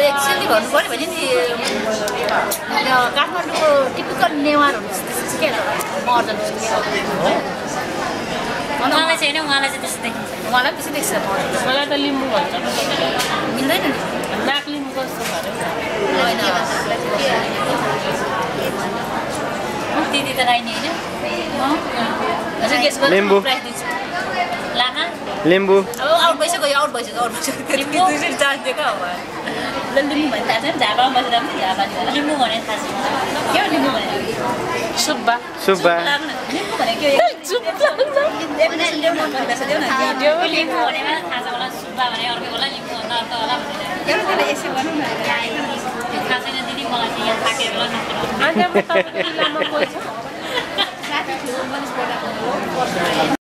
Actually भन्नु पर्यो भने नि काठमाडौँको टिपिकल नेवारहरू त्यस्तो के मर्जन उहाँलाई छैन उहाँलाई चाहिँ त्यस्तो देखिन्छ उहाँलाई त्यस्तो देख्छ मलाई त लिम्बू भन्छ मिल्दैन नि नाक लिम्बू कस्तो होइन दिदी त राइने होइन हजुर गेस गर्नु लिम्बू। प्राइस दिन्छु लामा लिम्बू अब आउट भइसक्यो आउट भइसक्यो लिम्बू। चान्स दिएको अब लिम्बू भने थाहा छैन झापामा बसेर पनि झापा लिम्बू भने थाहा छैन के हो लिम्बू भने सुब्बा सुब्बा लिम्बू भने के हो लिम्बू भनेमा थाहा छ होला सुब्बा भने अर्को होला लिम्बू भन्दा अर्को होला भनेर थाहा छैन दिदी मलाई चाहिँ यहाँ थाकेर होला अन्त म तपाईको जिल्लामा कोही छ